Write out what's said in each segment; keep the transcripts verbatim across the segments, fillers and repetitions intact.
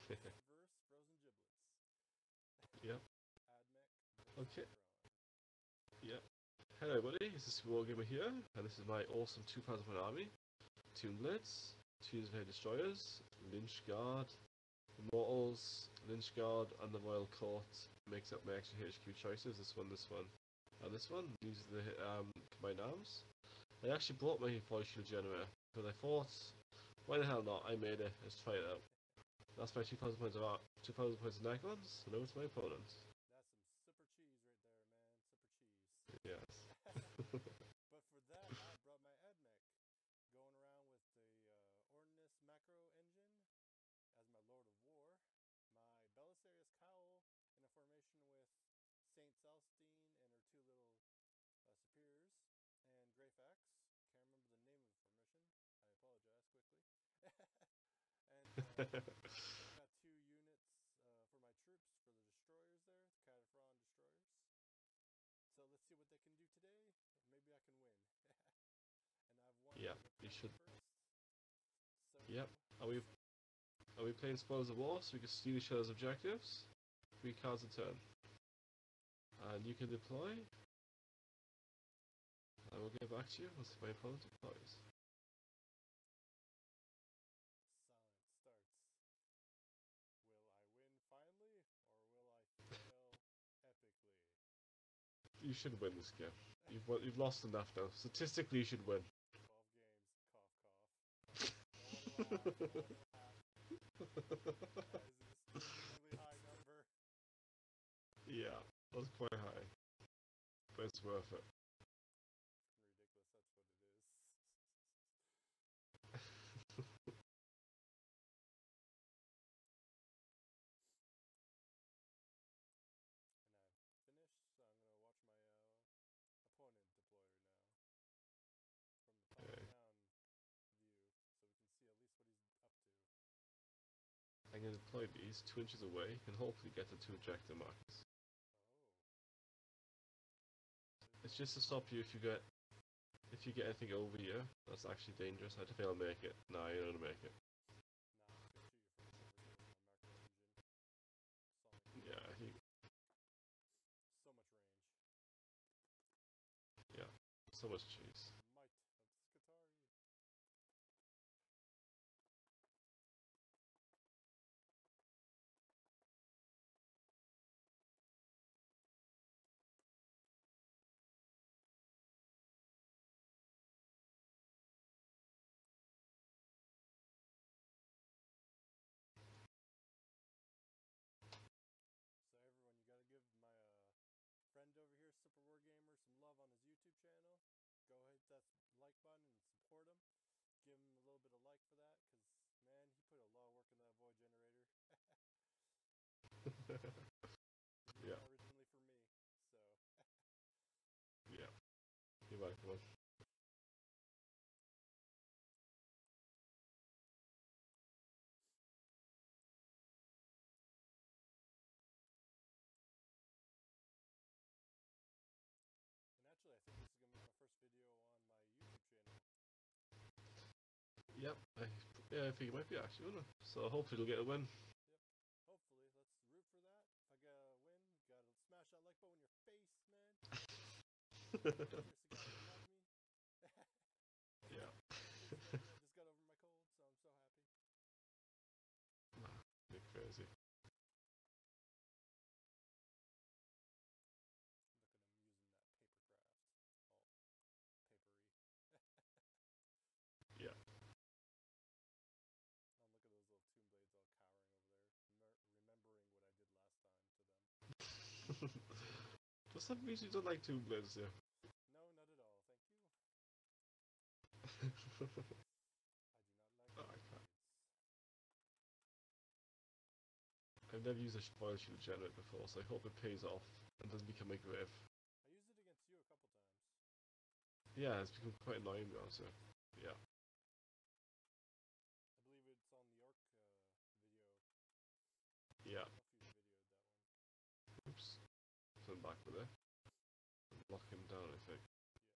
versus Frozen Giblets. Yep. Ad mech Okay. versus Necron. Yep. Hello everybody, this is Wargamer here, and this is my awesome two thousand point army. Two Blitz, two Heavy Destroyers, Lynch Guard, Immortals, Lynch Guard, and the Royal Court makes up my extra H Q choices. This one, this one, and this one. These are the um, combined arms. I actually brought my Void Shield Generator, because I thought, why the hell not, I made it, let's try it out. That's my two thousand points of art, two thousand points of Necrons, so now it's my opponent. That's some super cheese right there, man. Super cheese. Yes. But for that, I brought my ad mech. Going around with the uh, Ornis macro engine as my Lord of War. My Belisarius Cowl in a formation with Saint Celestine and her two little uh, superiors. And Greyfax. Can't remember the name of the formation. I apologize quickly. And uh, I've got two units uh, for my troops for the destroyers there, the Cataphren destroyers. So let's see what they can do today. Maybe I can win. And I've won Yeah, the you should. first. So Yep. Are we are we playing Spoils of War so we can steal each other's objectives? Three cards a turn. And you can deploy. I will get back to you once my opponent deploys. silence starts. Will I win finally, or will I fail epically? You should win this game. You've won, you've lost enough now. Statistically, you should win. twelve games. Cough, cough. No one laugh. No one laugh. That is an extremely high number. Yeah, that's quite high. But it's worth it. Ridiculous, that's what it is. And I've finished, so I'm going to watch my uh, opponent deployer now. From the top Okay. down view, so we can see at least what he's up to. I'm going to deploy these two inches away and hopefully get the two objective marks. Oh. It's just to stop you if you get if you get anything over here. That's actually dangerous. I don't think I'll make it. Nah, you're gonna make it. Nah, I'm just gonna shoot you from over here with my macro engine. Sonic. Yeah, he, So much range. yeah, so much cheese. Might of the Skitari. So everyone, you gotta give my uh, friend over here, Super Wargamer, some love on his YouTube channel. Go hit that like button and support him. Give him a little bit of like for that, because, man, he put a lot of work in that void generator. Yeah, Originally for me, so. yeah. You're welcome. And actually, I think this is gonna be my first video on my YouTube channel. Yep. I, yeah, I think it might be actually, wouldn't it? So hopefully you'll get a win. Yep. Hopefully, let's root for that. If I get a win, gotta smash that like button in your face, man. Seriously, guys, love me. Yeah. I just got over my cold, so I'm so happy. You're crazy. Look at him using that paper craft. All papery. Yeah. Oh, look at those little tomb blades all cowering over there, remembering what I did last time to them. For some reason you don't like two blades, yeah. No, not at all. Thank you. I do not like Oh, I tomb can't. blades. I've never used a spoil shield generator before, so I hope it pays off and doesn't become a grave. I used it against you a couple times. Yeah, it's become quite annoying now, so yeah. I believe it's on the Orc uh, video. Yeah. I don't know if you videoed that one. Oops. Turn back with it. Lock him down, I think. Yeah.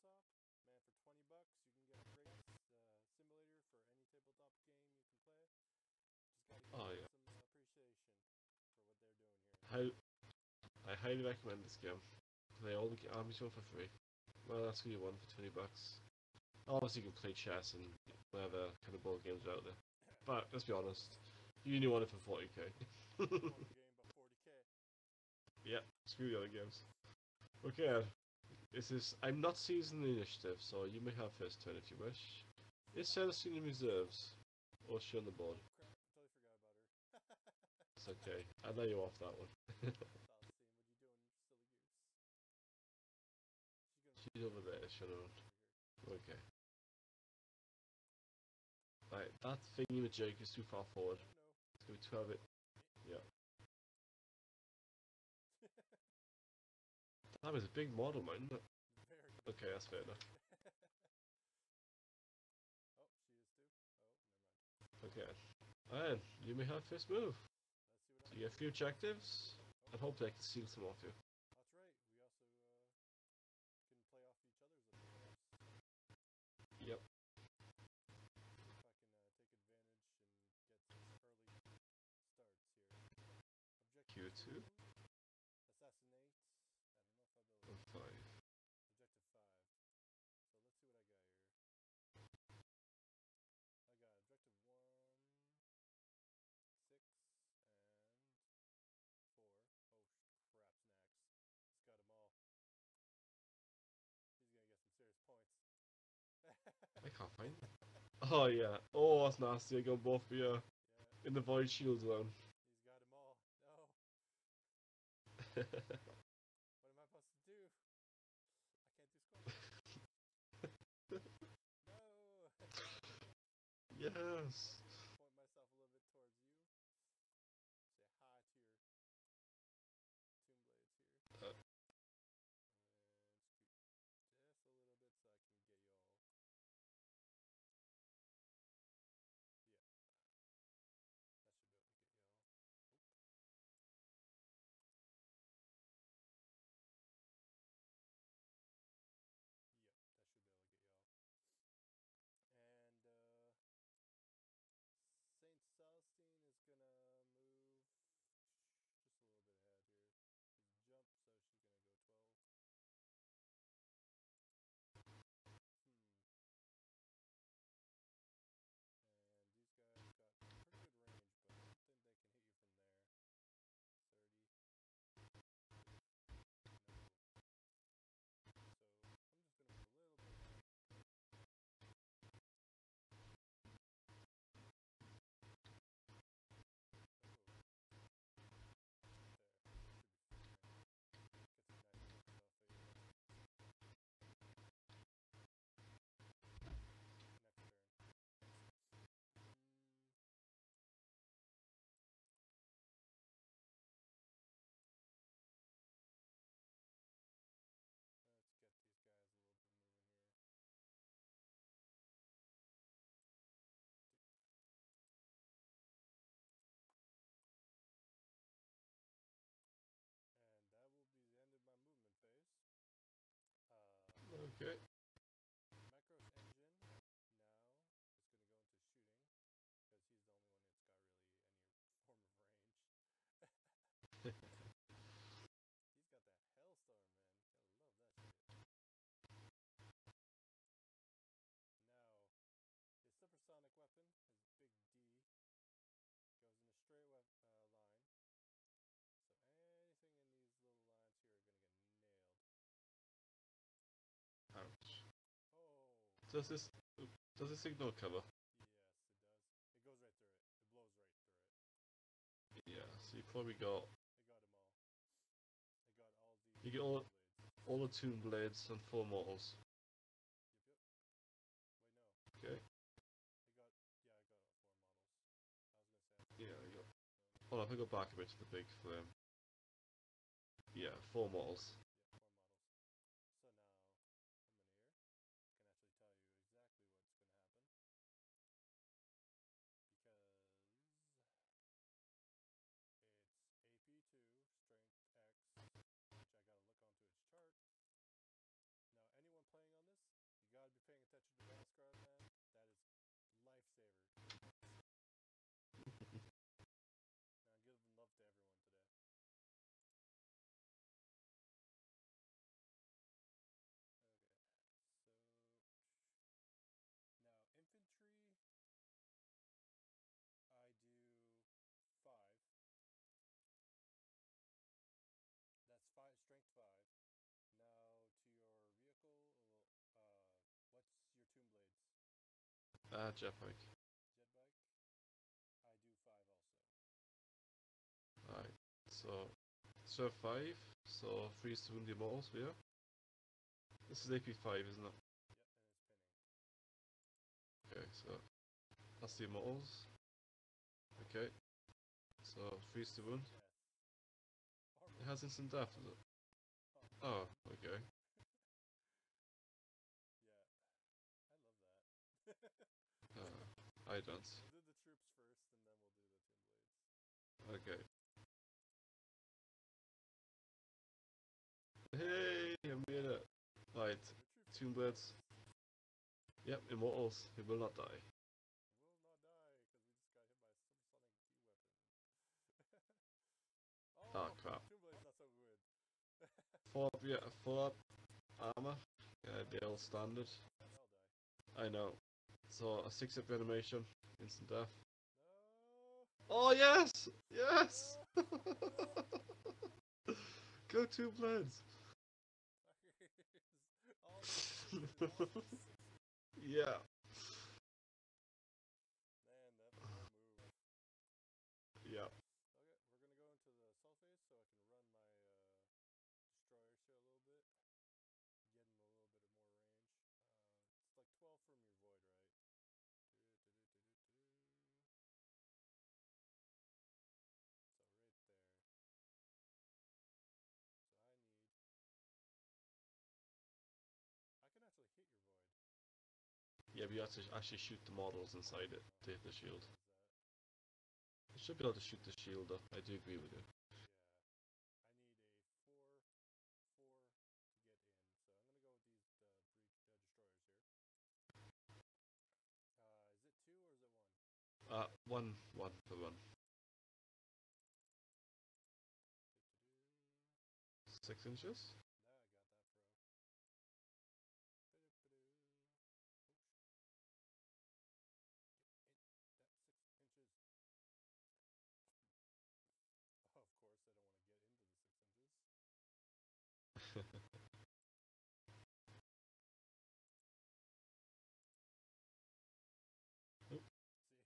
tabletop. Man, for twenty bucks, you can get a great uh, simulator for any tabletop game you can play. Just gotta give Oh them yeah. some uh, appreciation for what they're doing here. How I highly recommend this game. Play all the armies one for free. Well, that's what you want for twenty bucks. Obviously, you can play chess and whatever kind of board games are out there. But let's be honest, you only want it for forty k. Board game, but forty k. Yeah, screw the other games. Okay, this is. I'm not seizing the initiative, so you may have first turn if you wish. Is Sarah seen in reserves? Or is she on the board? Oh crap, I totally forgot about her. It's okay. I'll let you off that one. Celestine, what are you doing, silly goose? She's gonna She's over there, shut over up. here. Okay. Right, that thingy with Jake is too far forward. No, no. It's gonna be twelve it. Yeah. That was a big model, man. Very Okay, that's fair enough. Oh, she is too. Oh, never mind. Okay. And you may have first move. Let's see what So I you get a few objectives, Oh, and hopefully I can steal some off you. that's right. We also uh, can play off each other's objectives. Yep. See if I can uh, take advantage and get some early starts here. Objective Q two. Assassinate. I don't know if I'll be able And to. five. Objective five. So let's see what I got here. I got objective one, six, and four. Oh crap, snacks. He's got them all. He's gonna get some serious points. I can't find it. Oh yeah. Oh, that's nasty. I got both of you Yeah, in the void shield zone. he's got them all. No. What am I supposed to do? I can't do squash. No. Yes. Point myself a little bit towards you. Say hi to your tomb blades here. Uh, And scoot just a little bit so I can get you all. Yeah. That should be able to get you all. Oop. Yep, that should be able to get you all. And uh Saint Celestine is gonna move just a little bit ahead here. She's jump, so she's gonna go twelve. Hmm. And these guys got pretty good range, but I don't think they can hit you from there. thirty. No. So I'm just gonna move a little bit. Oh. There. Should be fine. Get some nice hits off of you. Next turn. Mm. Let's get these guys a little bit moving here. And that will be the end of my movement phase. Uh, okay. Macro's engine now is going to go into shooting because he's the only one that's got really any form of range. He's got that Hellstorm, man. Gotta love that shit. Now, his supersonic weapon, his big D, goes in a straight uh, line. So anything in these little lines here are gonna get nailed. Ouch. Oh. Does this does this ignore cover? Yes, it does. It goes right through it. It blows right through it. Yeah. So you probably got. It got them all. It got all the. You get all blades. all the tomb blades and four mortals. Yep, yep. Wait, no. Okay. It got. Yeah, I got four models. I was gonna say. Yeah. You got. No, no. Hold on. If I go back a bit to the big flame. Yeah. Four models. Yeah, four models. So now I'm in here. I can actually tell you exactly what's gonna happen. Because it's A P two, Strength X, which I gotta look onto its chart. Now, anyone playing on this paying attention to Battle Scar, man, that is lifesaver. Now I'm giving love to everyone today. Okay, so now infantry, I do five. That's five strength five. Now to your vehicle, uh, what's your tomb blades? Ah, jetpack. Jet bike. I do five also. Alright, so serve five, so freeze to wound the immortals here. This is A P five, isn't it? Yep, and it's pinning. Okay, so that's the immortals. Okay, so freeze to wound. Death. Armor It has instant death, is it? oh, Oh, okay. yeah, I love that. Uh, I don't. We'll do the troops first, and then we'll do the tomb blades. Okay. Hey, I made it. Right, tomb blades. Yep, immortals. He will not die. Will not die because we just got hit by a supersonic Q weapon. oh, Oh crap. tomb blade's not so good. Full up, yeah, full up armor. Yeah, they're all standard. They'll die. I know. So a six up animation, instant death. No. Oh yes, yes. No. Go two blades. All the Yeah. Man, that was a move. Yeah. Okay, we're gonna go into the sulfates so I can run my uh, destroyers here a little bit, getting a little bit of more range. Uh, it's like twelve from your void, right? So right there. So I need. I can actually hit your void. Yeah, but you have to actually shoot the models inside it to hit the shield. What is that? You should be able to shoot the shield though. I do agree with you. Yeah. I need a four, four to get in. So I'm gonna go with these uh, breach uh, destroyers here. Uh, is it two or is it one? Uh, one, one for one. Six inches? No, I got that, bro. Oh, get in that six inches. Oh, of course, I don't want to get into the six inches. See?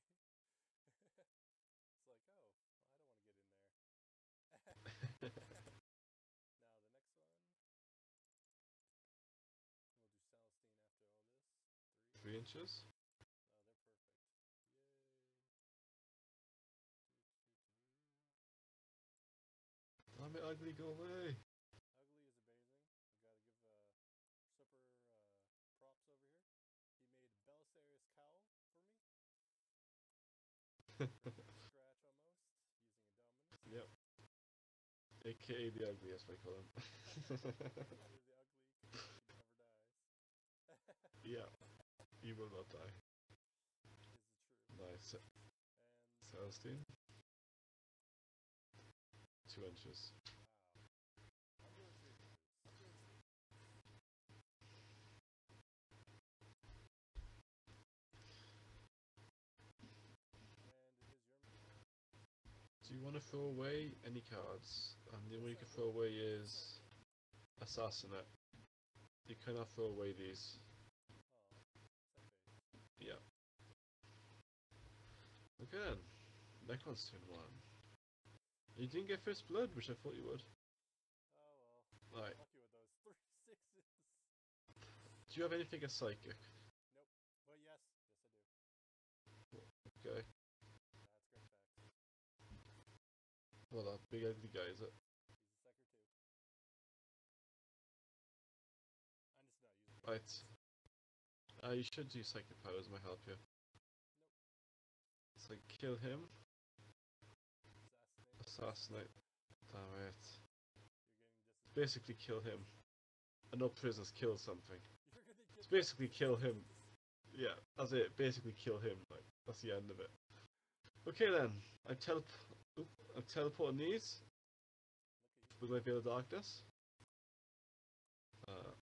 It's like, oh, well, I don't want to get in there. Now, the next one. We'll do Celestine after all this. Three. Three inches? Oh, they're perfect. Yay. Damn it, ugly, go away. Ugly is amazing. We gotta give uh, super uh, props over here. He made Belisarius cowl for me. From scratch almost, using Indominus. Yep. A K A the ugly, as we call him. The ugly, because he never dies. Yeah, he will not die. Is the truth. Nice. And Celestine. Two inches. wow. I'm doing two inches. Two inches. And it is your move. Do you want to throw away any cards? And the only way you can throw away is Assassinate. You cannot throw away these. Oh, sad face. Yeah. Okay then. Necron's turn one. You didn't get first blood, which I thought you would. Oh well. Right. Lucky with those three sixes. Do you have anything as psychic? Nope. But yes, yes I do. Okay. That's great facts. Well, that big ugly guy, is it? He's a psyker too. I'm just not using it. Right. Uh, you should do psychic powers, might help you. Nope. So kill him. Assassinate. Assassinate. Damn it. You're getting just Basically kill him. And no prisoners, kill something. You're gonna get That's basically kill him. Yeah, that's it. Basically kill him. Like that's the end of it. Okay then, I tele I'm teleporting these with my veil of darkness. Uh,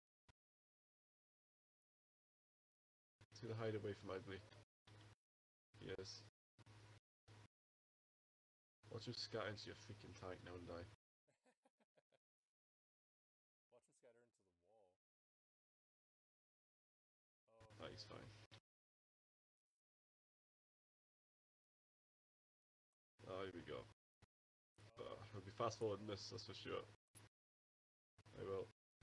to hide away from Idly. Yes. Watch him scatter into your freaking tank now and die. Watch him scatter into the wall. Oh, Oh, he's fine. Oh, here we go. oh. Uh, I'll be fast forwarding this, that's for sure. I will.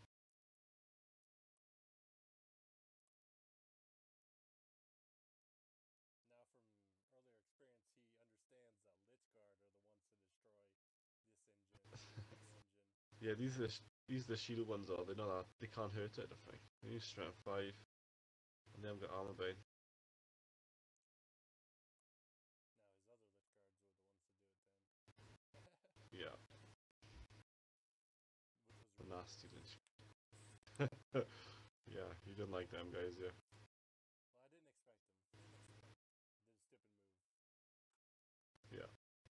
Now, from earlier experience, he understands that Lich Guard are the ones to destroy this engine. This engine. Yeah, these are the, these are the shield ones though. They're not that, they can't hurt it, I think. They need strength five. And they haven't got armor bane. Now, his other Lich Guards were the ones to do it then. Yeah. Which was really Nasty gross. Lynch. Yeah, you didn't like them guys, yeah. Well, I didn't expect him. Did a stupid move. Yeah.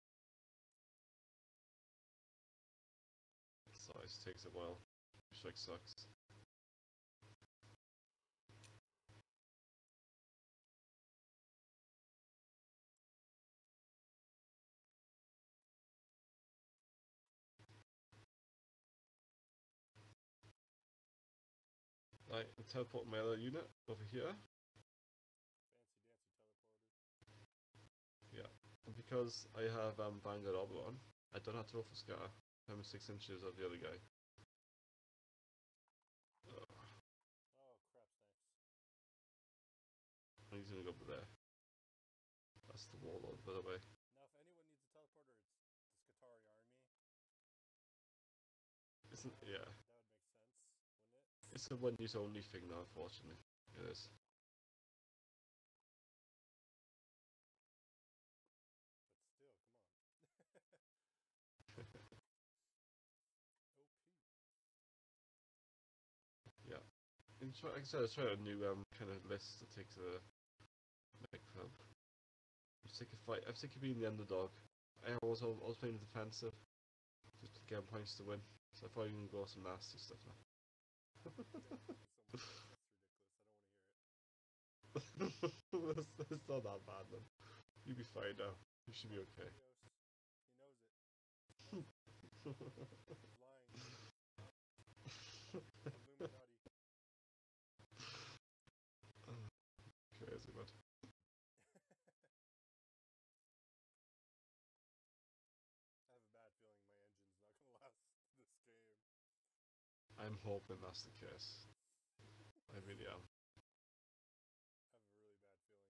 So it takes a while. Which like sucks. Right, I'm teleporting my other unit over here. Fancy dancy teleporters. Yeah. And because I have um Vanguard Oberon, I don't have to roll for scatter. I'm six inches of the other guy. Uh, Oh, crap snacks. and he's gonna go over there. That's the warlord, by the way. Now, if anyone needs a teleporter, it's the Skatari army. Isn't yeah. That would make sense, wouldn't it? It's a one use only thing now, unfortunately. It is. But still, come on. O P. Yeah. And try, like I said, I tried a new um kind of list that takes a mech club. I'm sick of fight. I'm sick of being the underdog. I was I was playing defensive, just to get points to win. So I thought you can go some nasty stuff now. It's, it's, it's not that bad then. You'll be fine now. You should be okay. He knows it. He's lying. Illuminati. Crazy, man. I have a bad feeling my engine's not gonna last this game. I'm hoping that's the case. I really am. I have a really bad feeling.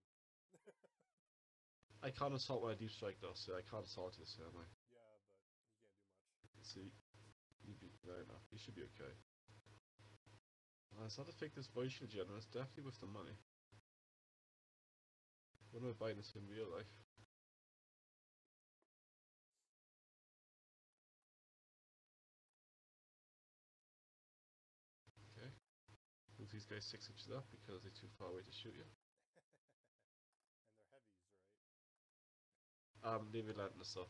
I can't assault when I deep strike though, so I can't assault this, am I? Yeah, but you can't do much. See, you be fair enough. You should be okay. Uh, it's not to fake this voice shield yet, and it's definitely worth the money. When am I buying this in real life? Okay. Move these guys six inches up because they're too far away to shoot you. And they're heavies, right? Um, they're relentless though.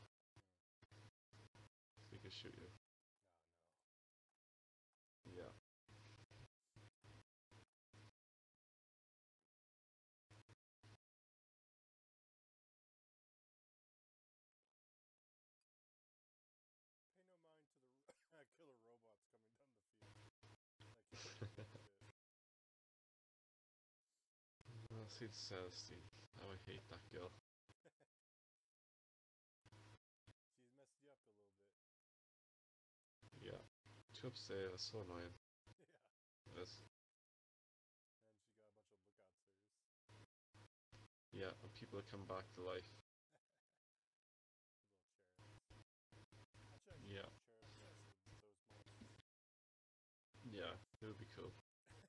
They can shoot you. No, no. Yeah. Pay no mind to the killer robots coming down the field. That can't do shit. Oh, see, Celestine. Oh, I hate that girl. She's messed you up a little bit. Yeah. Two upstairs, that's so annoying. Yeah. Yes. And she got a bunch of lookout stairs. Yeah, and people that come back to life. Little cherubs. Actually, I should Yeah. make cherubs as those monsters. Yeah, it would be cool.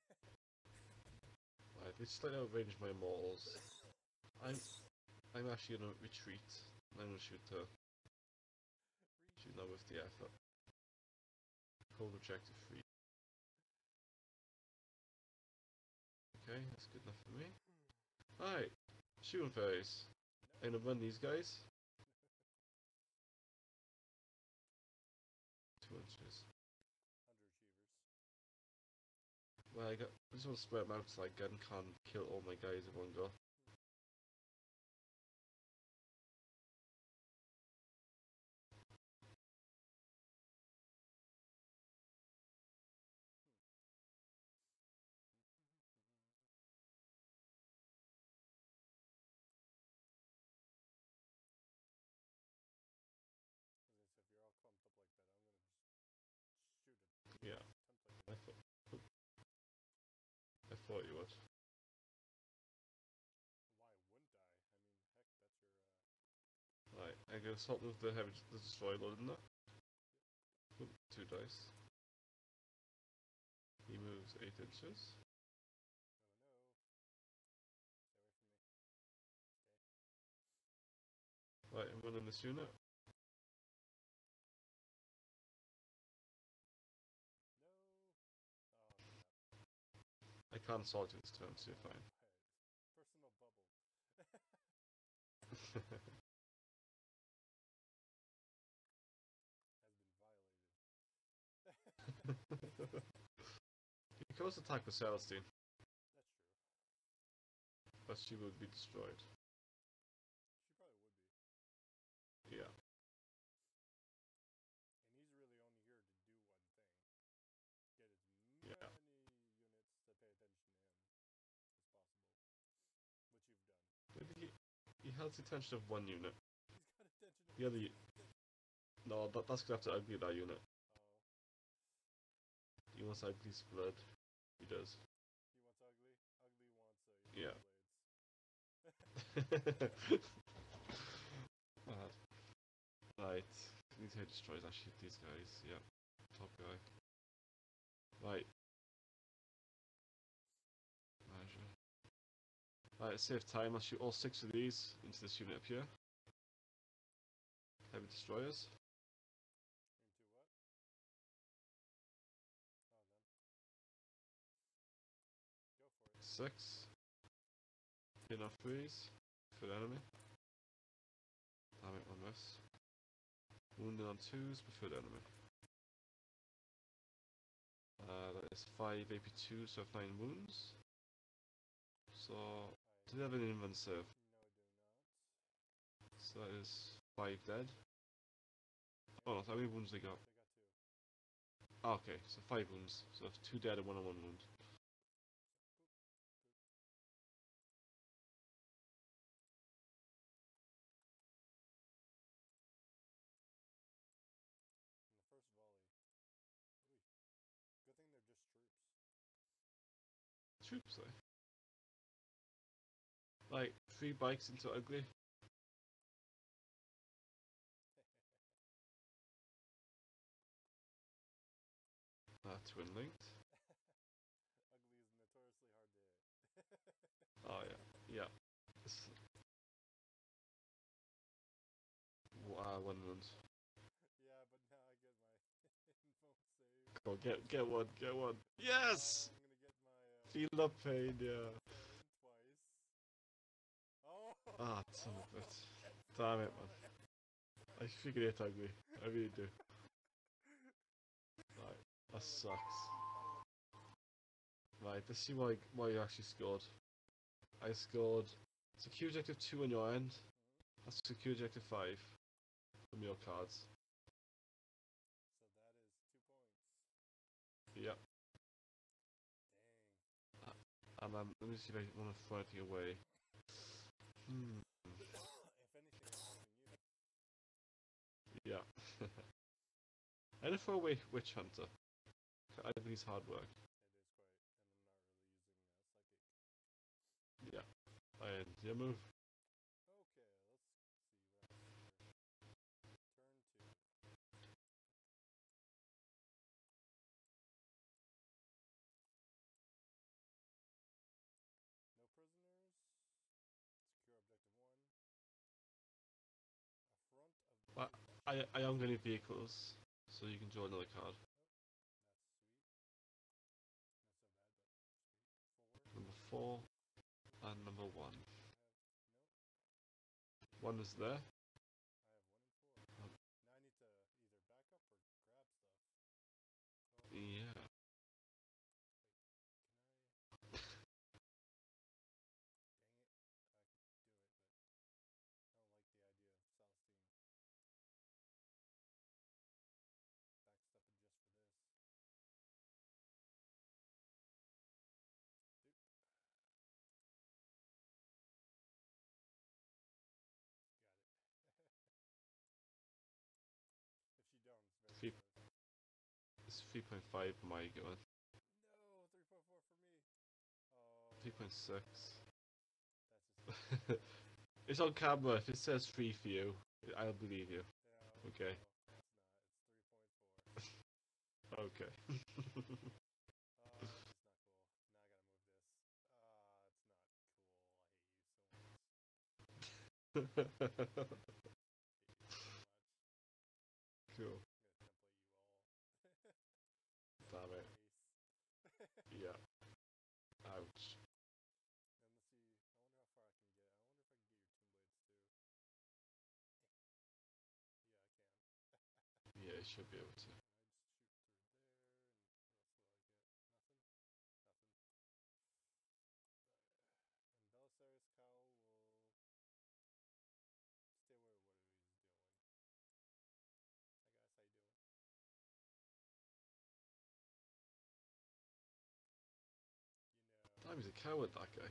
Right, let's just let out range my immortals. I'm I'm actually gonna retreat. I'm gonna shoot her. Shoot now with the effort. Cold objective free. Okay, that's good enough for me. Alright, shooting phase. I'm gonna run these guys. Two inches. Underachievers. Well, I got. I just want to spread them out so I can can't kill all my guys in one go. As I said, if you're all clumped up like that, I'm gonna just shoot a Yeah, I template. thought. I thought you would. Why wouldn't I? I mean, heck, that's your. Uh... Right, I'm gonna start with the heavy the destroyer load in there. Oop, two dice. He moves eight inches. Oh no! Stay away from me. Okay. Right, I'm running this unit. No. Oh crap. I can't solve it this turn, so you're fine. Personal bubble. Has been violated. You can also attack with Celestine, That's true. but she will be destroyed. She probably would be. Yeah. And he's really only here to do one thing. Get as Yeah. many units to pay attention to him as possible. Which you've done. I think he, he has the attention of one unit. He's got attention of The other... No, that, that's gonna have to ugly that unit. Oh. He wants ugly blood. He does. He wants ugly. Ugly wants uh, Yeah. blades. Bad. Right. These head destroyers actually hit these guys. Yeah. Top guy. Right. Measure. Right, save time. I'll shoot all six of these into this unit up here. Heavy destroyers. Into what? Oh, them. Go for it. Six. Hit off threes. For the enemy. Damn it, one miss. Wounded on twos before the enemy. Uh, that is five A P two, so I have nine wounds. So, do they have an invent save? No, I do not. So that is five dead. Oh no, how many wounds they got? They got two. Ah, okay, so five wounds. So that's two dead and one on one wound. In the first volley. Ooh. Good thing they're just troops. Troops, eh? Like, three bikes into ugly. Ah, twin linked. Ugly is notoriously hard to hit. Oh yeah, yeah. This... Ah, one wound. Yeah, but now I get my info save. Go on, get get one, get one. Yes! I'm gonna get my uh, Feel the pain, yeah. pain twice. Oh! Ah, son of it. Damn it, man. I figured it ugly. I really do. Right, that sucks. Right, let's see why why you actually scored. I scored secure objective two on your end. That's secure objective five from your cards. So that is two points. Yep. Dang. And um, let me see if I want to throw anything away. Hmm. If anything, I'm helping you. Yeah. I'm gonna throw away Witch Hunter. I think he's hard work. It is quite, and I'm not really using uh, psychic. Yeah. And your move. Okay, let's see what happens here. Turn two. No prisoners. Secure objective one. Affront of the I, I, I am going to vehicles, so you can draw another card. That's sweet. Not so bad, but sweet. Four. Number four and number one. I have, nope. One is there. I have one and four. Now I need to either back up or grab stuff. Oh, Yeah. wait, can I? Dang it. I could do it, but I don't like the idea of Celestine backstepping just for this. Dude. Got it. If she don't, it's very Three, close. it's three point five my going. No, three point four for me. Oh, three point six. no. That's just ridiculous. It's on camera. If it says three for you, I'll believe you. No, Okay. no, it's not. It's three point four. Okay. Oh, this is not cool. Now I gotta move this. Ah, it's not cool. I hate you so much. Hate you so much. Cool. I'm gonna template you all. Damn it. Face. Yeah. Ouch. And let's see. I wonder how far I can get. I wonder if I can get your Tomb Blades too. Yeah, I can. Yeah, you should be able to. And I just shoot through there, and what else will I get? Nothing? Nothing. Nothing. And Belisarius Cowl will stay where what he's doing. Hi guys, how you doing? You know. Damn, he's a coward, that guy.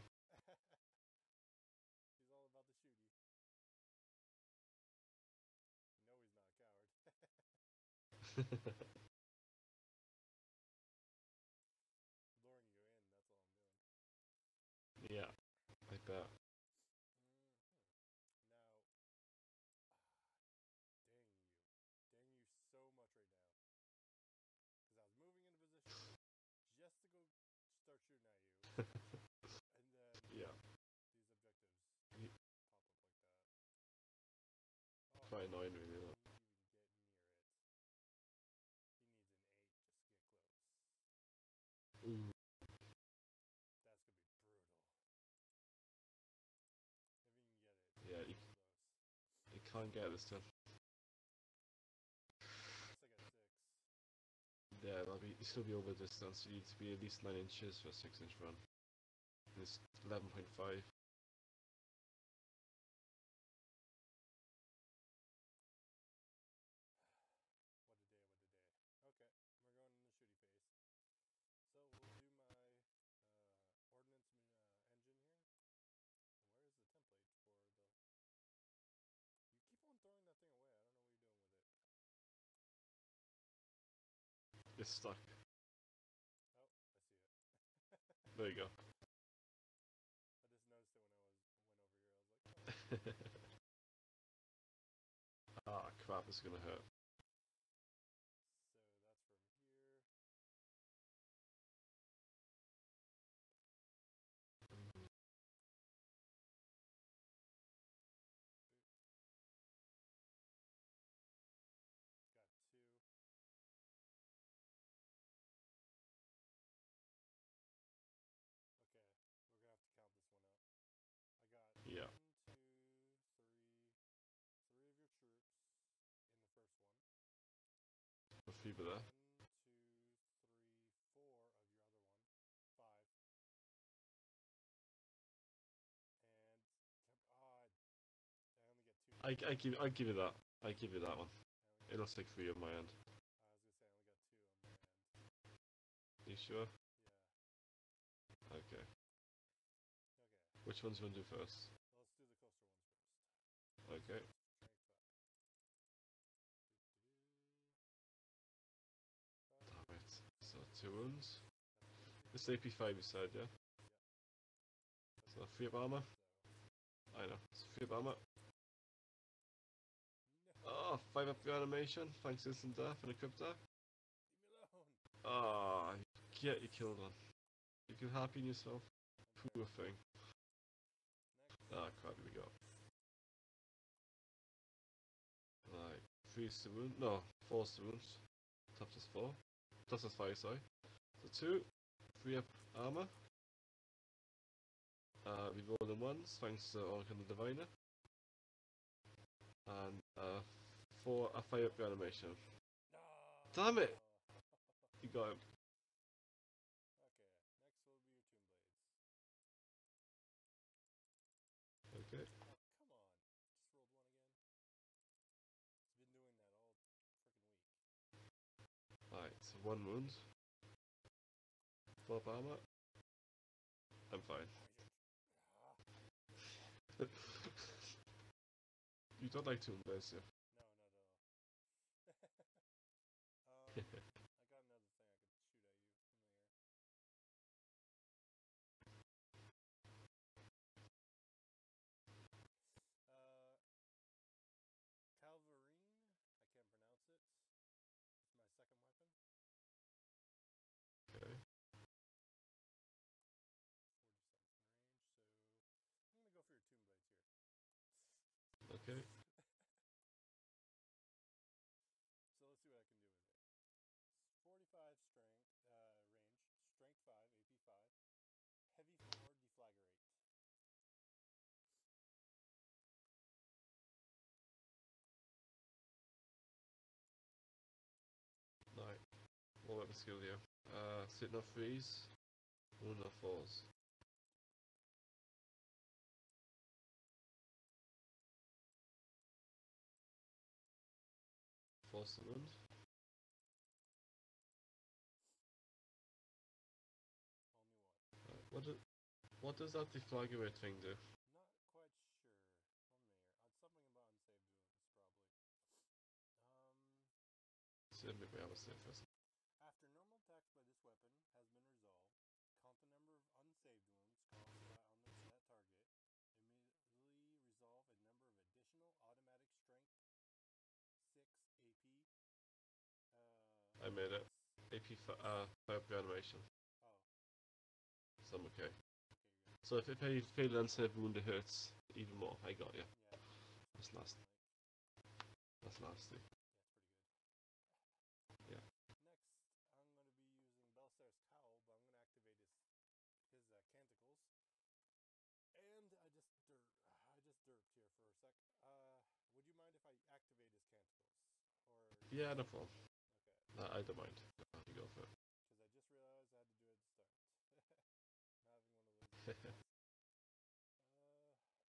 He's all about the shooty. You know he's not a coward. Luring you in, that's all I'm doing. Yeah, I bet. Mm-hmm. Now, ah, dang you. Dang you so much right now. Because I was moving into position just to go start shooting at you. And then Yeah. these objectives Ye- pop up like that. Oh, Quite annoying, don't really. That. even get near it. He needs an eight just to get close. Ooh. That's gonna be brutal. If he can get it, it's Yeah, gonna you, be close. you can't get this done. Unless I get six. Yeah, that'll be, you still be over distance. You need to be at least nine inches for a six inch run. And it's eleven point five. What a day, what a day. Okay, we're going in the shooty phase. So we'll do my uh, ordnance uh, engine here. And where is the template for the... You keep on throwing that thing away. I don't know what you're doing with it. It's stuck. Oh, I see it. There you go. I just noticed it when I was went over here. I was like, oh. Ah, crap, it's gonna hurt. So that's from here. Got two. Okay, we're gonna have to count this one up. I got Yeah. one, two, three, three of your troops in the first one. A fever there. One, two, three, four of your other one. Five. And can, ah, I only get two. I, I give I give you that. I give you that one. I It only looks like three on my end. I was gonna say I only got two on my end. Are you sure? Yeah. Okay. Okay. Which ones you want to do first? Well, let's do the coastal ones first. Okay. Strength five. Damn Five. it. So two wounds. That's It's A P five you said, yeah? Yep. So three of armor. So. I know. It's three of armor. No. Oh, five up your animation. Thanks to instant death and a crypt death. Leave me alone. Ah, oh, get you killed one. You can happy in yourself. Okay. Poor thing. Next. Ah, crap, here we go. Right, three is the wound. No, four is the wounds. Tops is four. Tops is five, sorry. So two, three up armor. Uh, we rolled in ones thanks to Oracle the Diviner. And uh, for a fire up animation. No. Damn it! You got him. Okay, next will be your Tomb Blades. Okay. Oh, come on. Just rolled one again. It's been doing that all freaking week. Alright, so one wound. Four armor. I'm fine. Ah. You don't like Tomb Blades, yeah? No, not at all. um, I got another thing I could shoot at you from the air. Uh, Calvarine. I can't pronounce it. It's my second weapon. Okay. forty-seven range, so I'm gonna go for your Tomb Blades here. Okay. So let's see what I can do with it. forty-five strength, uh, range, strength five, A P five, heavy four, deflagrate. Alright. What weapon skill here? Uh, sitting off threes. Wound off fours. Force the wound. Only one. Uh, what, do, what does that deflagrate thing do? Not quite sure. One there. Uh, something about unsaved wounds, probably. Um, So maybe I was safe first. After normal attacks by this weapon has been resolved, count the number of unsaved wounds caused by on the, that target. Immediately resolve a number of additional automatic strength six A P. Uh, I made it. plus- A P for uh, fire up reanimation. Oh, So I'm okay. okay, you're good. So if it failed, failed unsaved wound, it hurts even more. I got you. Yeah, That's nasty. That's nasty. yeah, it's pretty good. Yeah. Next, I'm going to be using Belisarius Cowl, but I'm going to activate his his uh, canticles. And I just derp, I just derped here for a sec. Uh, would you mind if I activate his canticles? Or Yeah, no problem. okay, Uh, I don't mind. You go for it. because I just realized I had to do it at the start. I'm having one of those days. uh,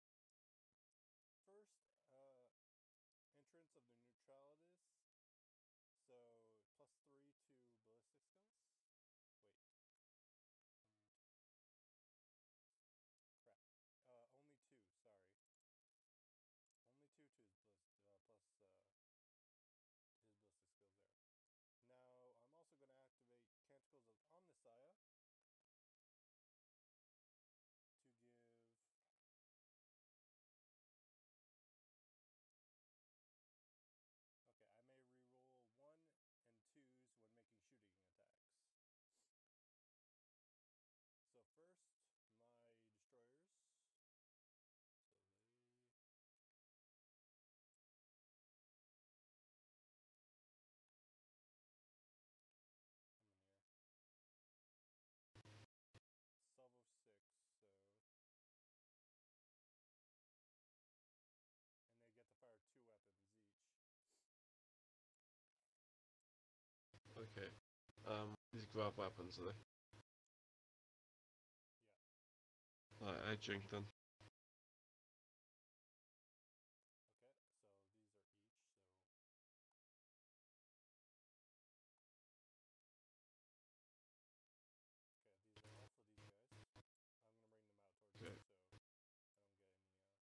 first, uh, entrance of the neutralities. So plus three to ballistic skills. Wait. Um, crap. Uh, only two. Sorry. Only two to plus uh, plus uh, his ballistic skills there. Now I'm also going to activate Canticles of Omnissiah to give. Okay, I may reroll one and twos when making shooting attacks. So first, my destroyers. So they. How many here? Salvo six, so. And they get to fire two weapons each. Okay. Um, these grab weapons, are they? Yeah. Alright, I drink then. Okay, so these are each, so. Okay, these are all for these guys. I'm gonna bring them out towards Okay. you so I don't get any uh,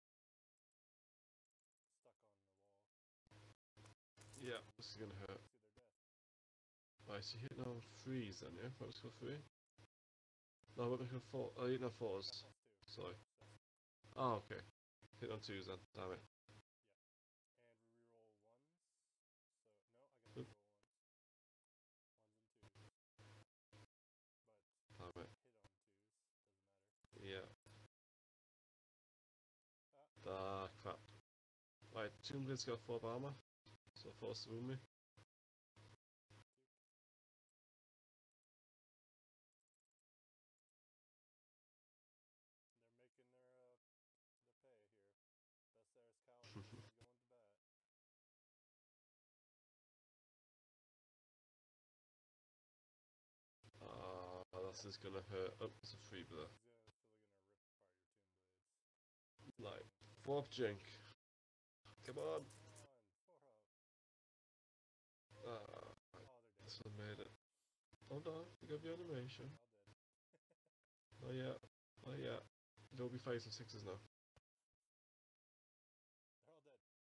stuck on the wall. Yeah, this is gonna hurt. See their death. Right, so you're hitting on threes then, yeah? What was go three? No, what was go four? Oh, you're hitting on Yeah, fours. plus two. Sorry. So, Oh, okay. Hit on twos then, damn it. yeah. And reroll ones. So, no, I gotta Oop. reroll ones. Ones and twos. But Damn it. hit on twos. Doesn't matter. Yeah. Ah, Ah, crap. Right, Tomb Blades got four armor. So force to wound me. two. this is gonna hurt. Oh, it's a free blow. He's uh, totally gonna rip apart your Tomb Blades. Like, fourth jink. Come on. Come on, four up. Ah, Oh, they're dead. this one made it. Hold on, you got the animation. They're all dead. Oh yeah, oh yeah. There'll be fives and sixes now. They're all dead.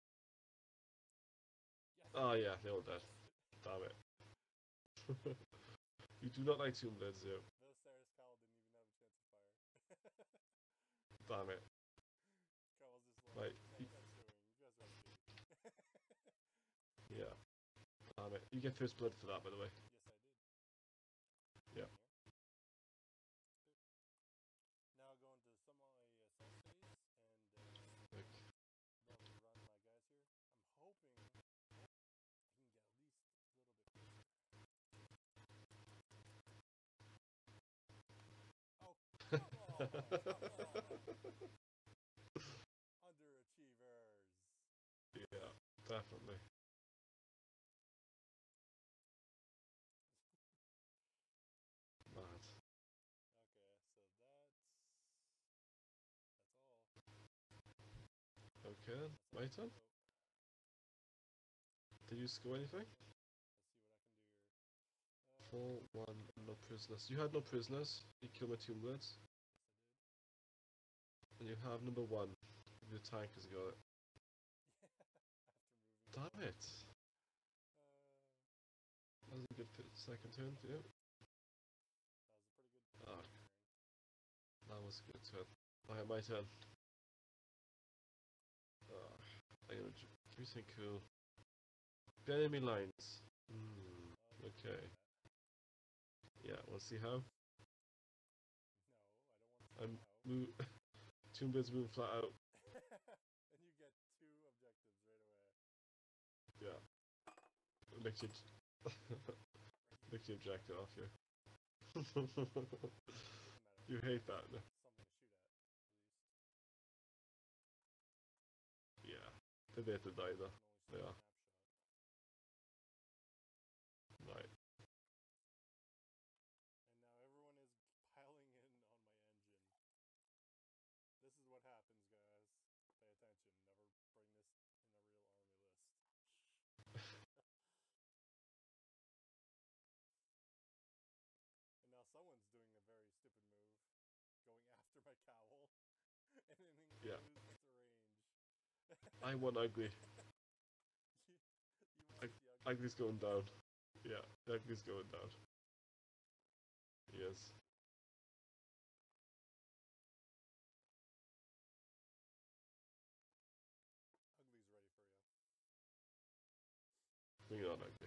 Yes. Oh yeah, they're all dead. Damn it. You do not like Tomb Blades, yo. Belisarius Cowl didn't even have a chance to fire. Damn it. Cowl's just like, Right. what are you guys doing? You guys are dead. Yeah. Damn it. You get first blood for that, by the way. Yes, I did. Yeah. Now going to some of my uh, self saves and uh, Like, be able to run my guys here. I'm hoping I can get at least a little bit closer. Oh, come on! Come on! Underachievers. yeah, definitely. Mad. Okay, so that's that's all. Okay, That's all my I can turn. go. Did you score anything? Yeah. Let's see what I can do here. Uh, Four, one, no prisoners. You had no prisoners. You killed my Tomb Blades. Yes, I did. And you have number one. Your tank has got it. Yeah. After moving. Damn forward. it. Uh, That was a good fi- second turn for you. that was a pretty good Ah, turn. that was a good turn. Alright, my turn. Uh, I'm gonna give me something cool. The enemy lines. Hmm, Oh, okay. that. Yeah, we'll see how. No, I don't want to I'm see move. Tomb Blades moving flat out. how. And you get two objectives right away. Yeah. Makes you Right makes you objective off you. Doesn't matter. You hate that, no? Something to shoot at, at least. Yeah. They're there to die though. You can only see Yeah. a snapshot. Right. And now everyone is piling in on my engine. This is what happens, guys. Pay attention. Never bring this in a real army list. And now someone's doing a very stupid move. Going after my cowl. And then he Yeah. loses its range. I want ugly. you, you Ug- want the ugly. Ugly's going down. Yeah, the ugly's going down. Yes. Ugly's ready for you. Bring it on, ugly.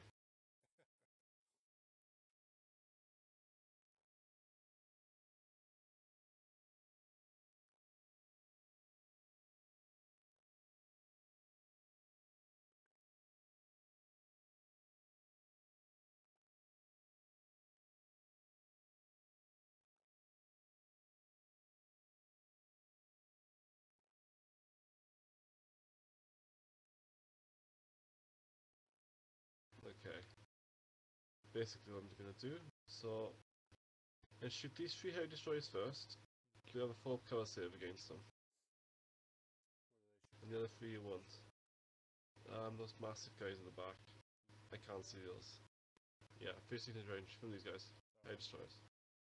Okay. Basically what I'm gonna do. So, and shoot these three heavy destroyers first. You have a full cover save against them. What do they shoot? And the other three you want. Um, those massive guys in the back. I can't see those. Yeah, fifteen hit range from these guys. Oh, Heavy destroyers.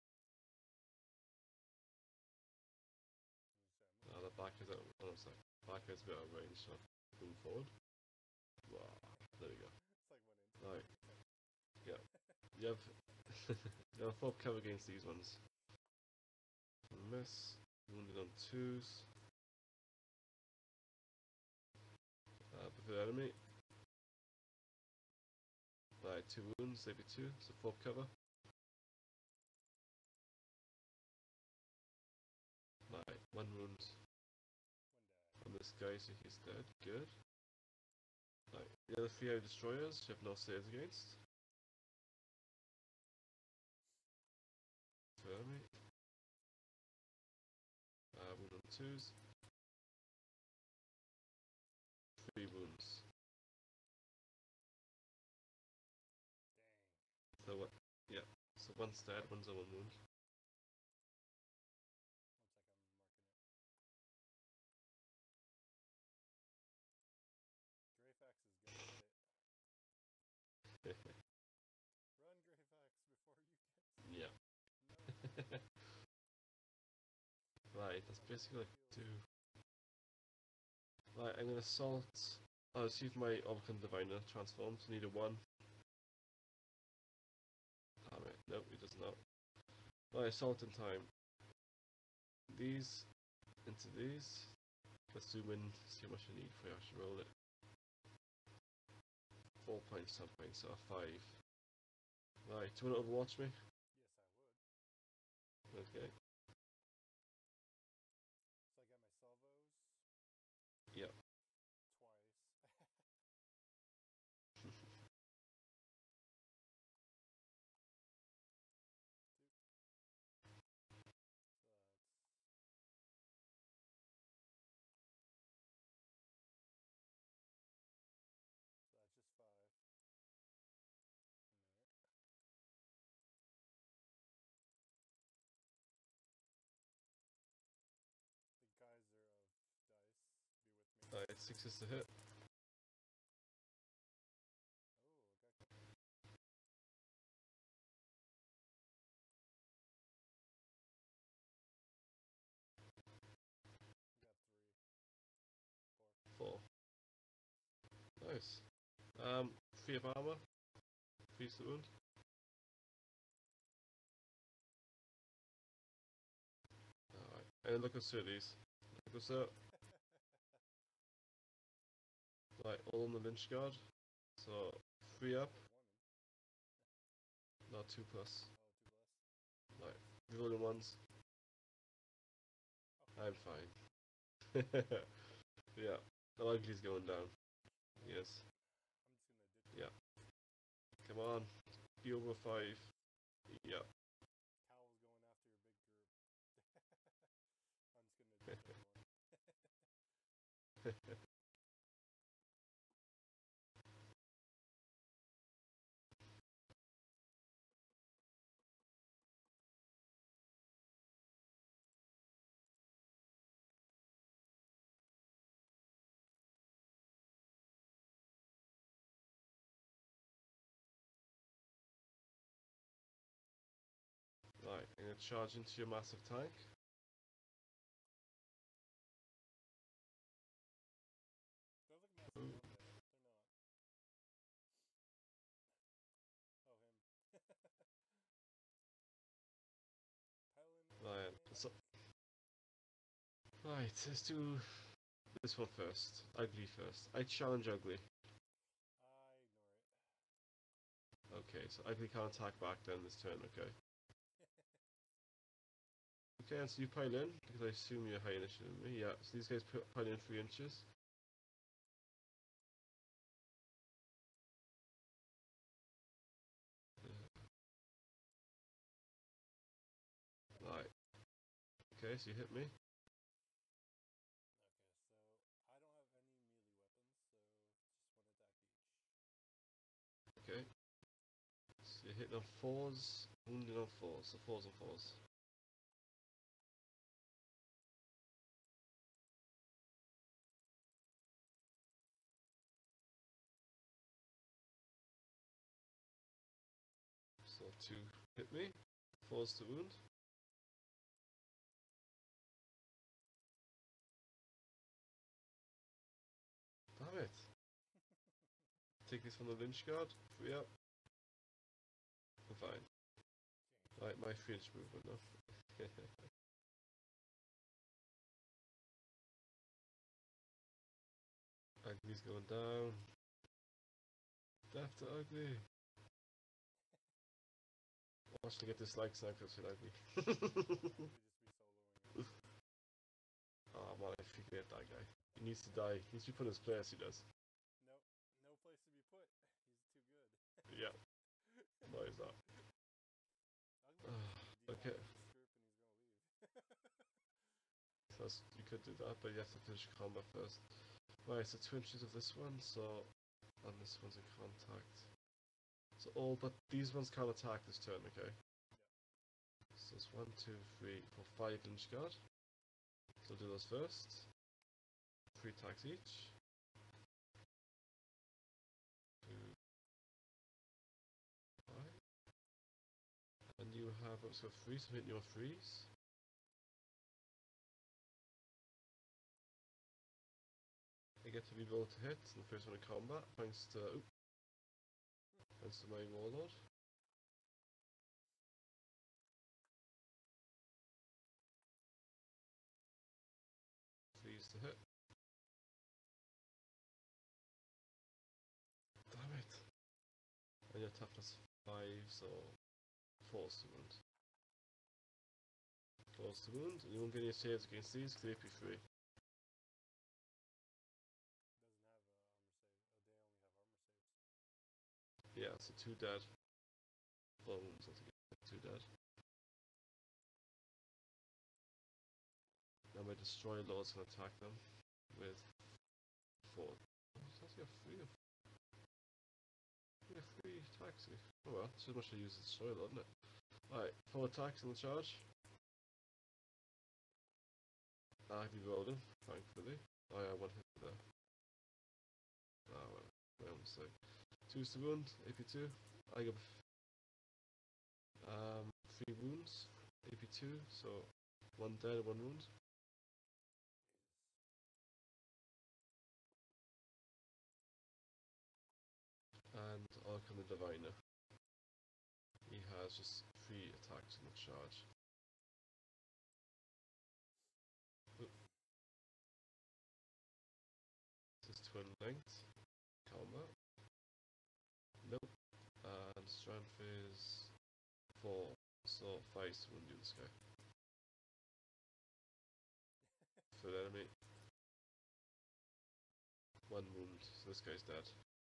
you Uh, the back is out. Oh, no, sorry. Back is a bit out of range, so moving forward. Wow, there we go. It's like one inch. Right. Yeah. You have you have full cover against these ones. Miss. Wounded on twos. Uh, before the enemy. Right, two wounds, maybe two, so full cover. Right, one wound One on this guy, so he's dead. Good. Right, the other three are destroyers, you have no saves against. For enemy. Uh, wound on twos. Three wounds. Dang. So what? Yeah. So one's dead, one's on one wound. Run, Greyfax, before you get... Yeah. No. Right, that's basically what I do. Right, I'm gonna assault. Oh, see if my Obcan Diviner transforms. Need a one. Damn it. Nope, it does not. Right, assault in time. These into these. Let's zoom in, see how much I need before I actually roll it. Four points, ten points, so five. Right, do you want to overwatch me? Yes, I would. Okay. So I got my salvos. Yep. Twice. Two. So that's... So that's just five. In there. The geyser of dice be with me. Alright, six is to hit. Oh, I got couple. I got three. Four. Four. Nice. Um, three of armor. Three to wound. Alright, and look at these. Look at that. Right, all on the Lynch Guard. So, three up. Oh, one. No, two plus. Oh, two plus. Right, rolling ones. Oh. I'm fine. Yeah, the ugly's going down. Yes. I'm just gonna ditch Yeah. it. Come on. Be over five. Yeah. Cowl's going after your big group. I'm just gonna ditch everyone. Right, I'm gonna charge into your massive tank. They look massive, don't they? They're not. Oh, him. Pelin. Right, so, right, let's do this one first. Ugly first. I challenge Ugly. I ignore it. Okay, so Ugly can't attack back then this turn, okay. Okay, and so you pile in, because I assume you're high initiative than me. Yeah, so these guys pile in three inches. Right. Okay, so you hit me. Okay, so I don't have any melee weapons, so just one attack each. Okay. So you're hitting on fours, wounding on fours, so fours and fours. So two hit me, fours to wound. Damn it. Take this from the Lynch Guard, three up. I'm fine. Right, my free inch movement now. Ugly's going down. Death to Ugly. Watch to get dislikes now because with Ugly. Ugly just be soloing it. Oh man, I forget that guy. He needs to die. He needs to be put in his place, he does. No, no place to be put. He's too good. Yeah. Why is that? Ugly just Okay. detaches this group and he's gonna leave. So you could do that, but you have to finish combat first. Right, so two inches of this one, so and this one's in contact. So all but these ones can't attack this turn, okay? Yep. So it's one, two, three, four, five Lynch Guard. So do those first. Three attacks each. Two, You have, let's go freeze, I'm hitting your freeze. I get to reroll to hit in the first one in combat, thanks to, oop, thanks to my warlord. Freeze to hit. Damn it! And your toughness five, so force to wound. Force to wound, and you won't get any saves against these because they P three. Doesn't have a armor save. Oh, they only have armor saves. Yeah, so two dead. Four wounds altogether, two dead. Now my destroy lords can attack them with four. It's actually a three of yeah, three attacks. Oh well, so much to use the destroy lord, isn't it? Alright, four attacks in the charge. I have you rolled him, thankfully. Oh yeah, one hit there. Ah well, my mistake. Two's to wound, A P two. I got um three wounds, A P two, so one dead, one wound. And Archon the Diviner. He has just three attacks in the charge. Oop. This is twin length. Combat. Nope. And strength is four. So five to wound this guy. Third enemy. One wound. So this guy's dead.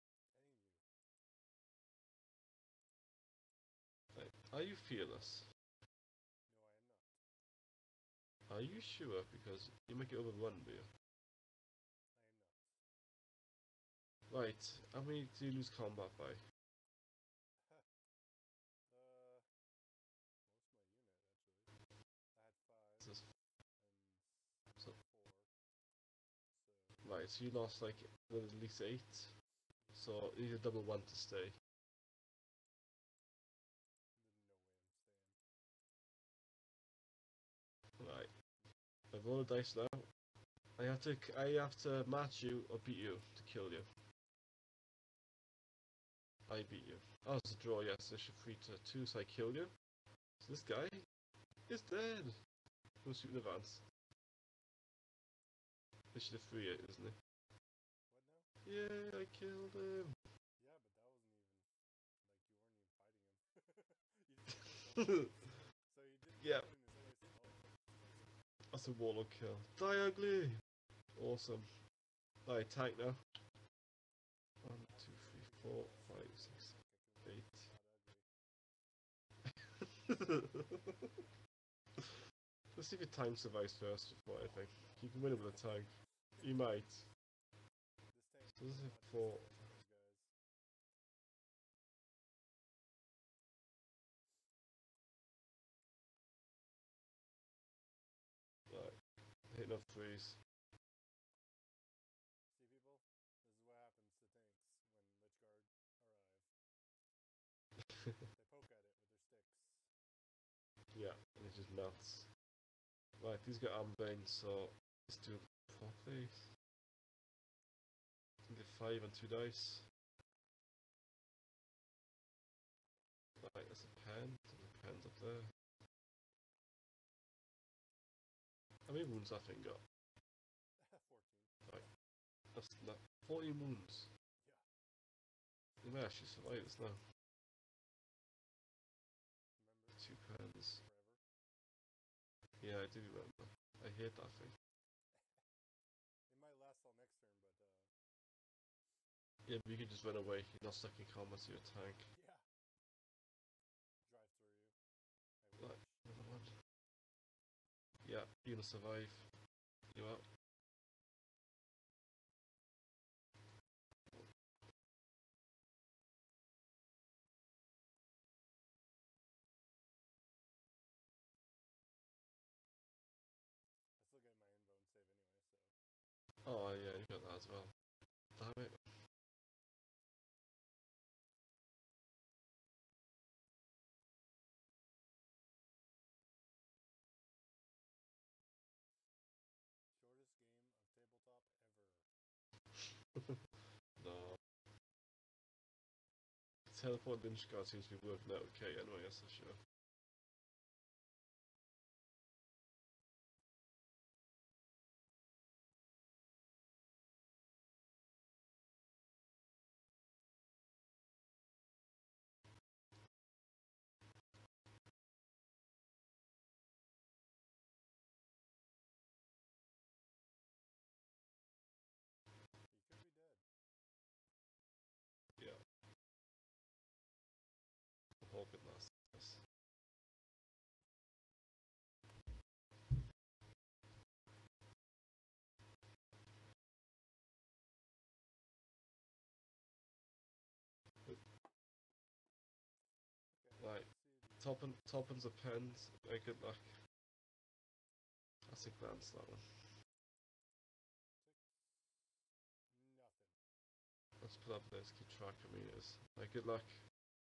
Right. Are you fearless? No, I am not. Are you sure? Because you might get overrun, do you? I am not. Right. How many do you lose combat by? uh, most of my unit, actually. I had five. This is and so, four. So. Right, so you lost like at least eight. So you need a double one to stay. No way I'm staying. Right. I roll a dice now. I have to I have to match you or beat you to kill you. I beat you. Oh, it's a draw, yes, I should free to two, so I kill you. So this guy is dead. We'll shoot in advance. This should have free it, isn't it? What now? Yeah, I killed him. Yeah, but that wasn't even like you weren't even fighting him. you just so you didn't Yeah. kill him in his place. That's a warlock kill. Die ugly! Awesome. Right, tank now. One, two, three, four, five, six, eight. Let's see if your tank survives first before anything. You can win it with a tank. You might. So this is four. Right. Hitting up threes. See, people? This is what happens to tanks when Lich Guard arrive. They poke at it with their sticks. Yeah, and it just melts. Right, these got armbane, so let's do it properly. Get five and two dice. Right, that's a pen. The pen's up there. How many wounds that thing got? fourteen. Right. That's that fourteen wounds. Yeah. You may actually survive this now. Remember? Two pens. Forever. Yeah, I do remember. I hate that thing. It might last till next turn, but uh Yeah, but you can just run away. You're not stuck in combat, so you're a tank. yeah. Drive through you. Right, another one. Yeah, you're gonna survive. You out. I still get my invuln save anyway, so. Oh yeah, you got that as well. Damn it. No. Teleport Lynch guard seems to be working out okay anyway, yes, for sure. He could be dead. Yeah. I'm hoping that's this. Okay, Right. let's see the Toppin, Toppins of pens. Very good luck. That's a glance, that one. six. Nothing. Let's put up this, keep track of meters. Right, good luck.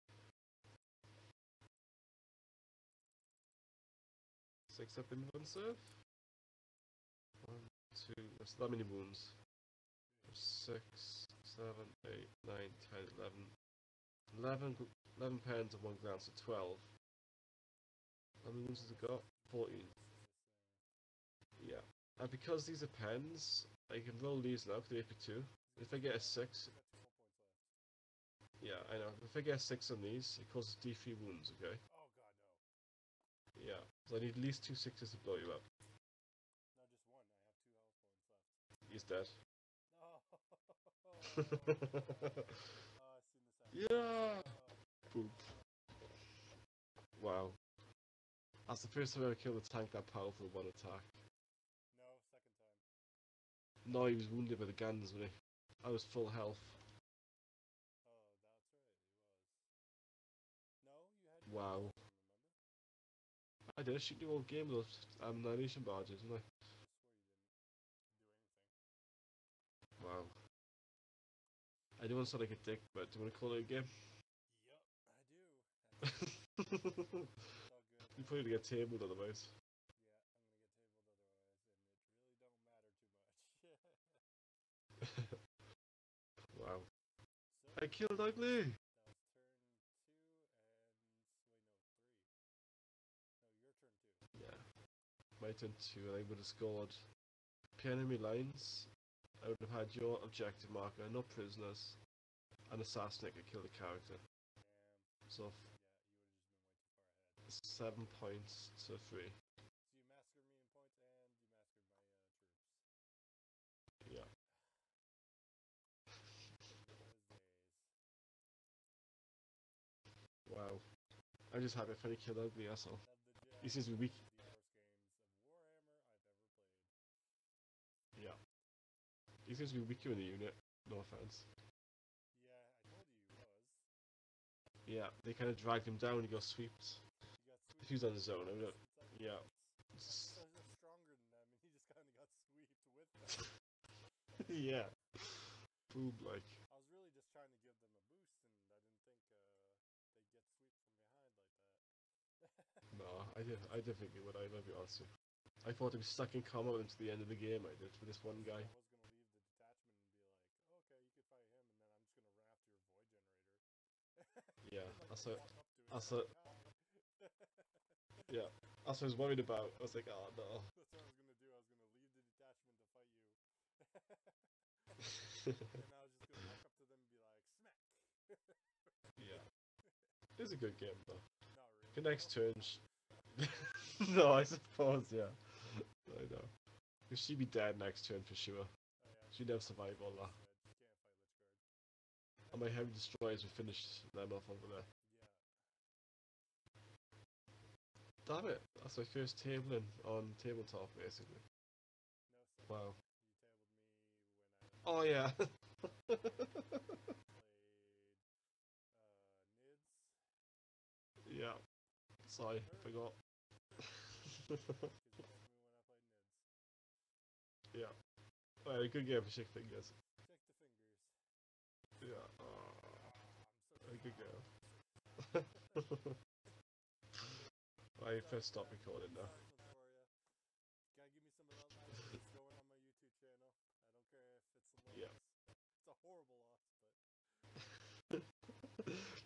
Six up in one serve. One, two, that's that many wounds. Six, seven, eight, nine, ten, eleven. Eleven, eleven pens and one glance, so twelve. How many wounds has it got? Fourteen. Yeah. And because these are pens, I can roll these now for the A P two. If I get a six, He's got two more points left. yeah, I know. If I get a six on these, it causes D three wounds, okay? Oh god, no. Yeah. So I need at least two sixes to blow you up. No, just one. I have two health points left. He's dead. No. Oh, I seen this happen. Yeah! Oh. Boop. Wow. That's the first time I ever killed a tank that powerful with one attack. No, second time. No, he was wounded by the guns, wasn't he? I was full health. Oh, that's right. He was. No, you had your Wow. weapon, remember? I did shoot you all game with those ammunition barges, didn't I? I swear you didn't do anything. Wow. I do want to sound like a dick, but do you want to call it a game? Yup, I do. That's it's all good. You probably gonna get tabled otherwise. Yeah, I'm gonna get tabled otherwise, and it really don't matter too much. Wow. So, I killed Ugly! that was turn two, and wait, no, three. No, your turn two. Yeah. My turn two, and I would have scored P enemy lines. I would have had your objective marker, no prisoners, and assassinate could kill the character. Damn. So Yeah, you would have just been way too far ahead. seven points to three. So you massacred me in points, and you massacred my uh, troops. Yeah. Those days. Wow. I'm just happy I finally killed Ugly, asshole. Of the Jet He seems to be weak. is the worst games of Warhammer I've ever played. Yeah. He seems to be weaker in the unit. No offense. Yeah, I told you he was. Yeah, they kind of dragged him down. He got sweeped. He got sweeped. If he was on his own, I mean, yeah. So they're stronger than them, and he just kind of got sweeped with them. Yeah. Boob like. I was really just trying to give them a boost, and I didn't think uh, they'd get swept from behind like that. No, I did. I did think it would. I love you, honestly. I thought to be stuck in combat with him to the end of the game. I did for this one guy. I was gonna leave the detachment and be like, oh, okay, you could fight him, and then I'm just gonna run after your void generator. Yeah, like, that's walk what. up to it That's and what. say, hi. Yeah, that's what I was worried about. I was like, oh no. That's what I was gonna do. I was gonna leave the detachment to fight you. And I was just gonna walk up to them and be like, smack. Yeah, it's a good game though. Not really. The next turn. Sh- no, I suppose, yeah. I know. Cause she'd be dead next turn for sure. Oh, yeah. She'd never survive all that. Said she can't fight Lich Guard. And my heavy destroyers would finish them off over there. Yeah. Damn it! That's my first tabling on tabletop, basically. No, second. Wow. You tabled me when I Oh yeah. played uh, Nids. Yeah. Sorry, forgot. Because you tabled me when I played Nids. Yeah. Well, a good game for Chick Fingers. Check the fingers. Yeah. Oh, Oh, I'm so a good tired. game. I first stop recording now. Gotta give me some of that live feeds going on my YouTube channel. I don't care if it's the lowest. Yeah. It's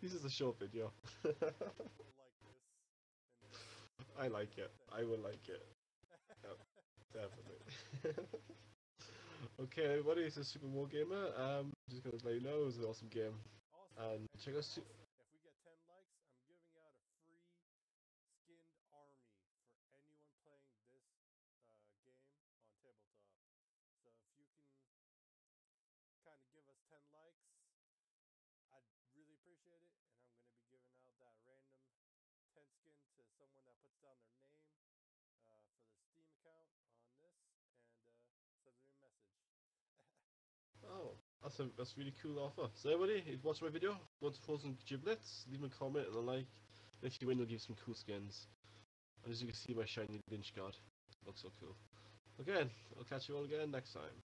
This is a short video. Like this, and then I like it. thing. I will like it. Yep, definitely. Okay, everybody, this is Super Wargamer. Um, just gonna let you know, it was an awesome game. Also, And and check us. also, if we get ten likes, I'm giving out a free skinned army for anyone playing this uh, game on tabletop. So if you can kind of give us ten likes, I'd really appreciate it. And I'm going to be giving out that random ten skin to someone that puts down their name uh, for the Steam account on this and uh, sends me a message. Oh, that's a that's a really cool offer. So everybody, if you watched my video, want to pull some giblets, leave a comment and a like. And if you win, I'll give you some cool skins. And as you can see, my shiny Lynch guard looks so cool. Again, I'll catch you all again next time.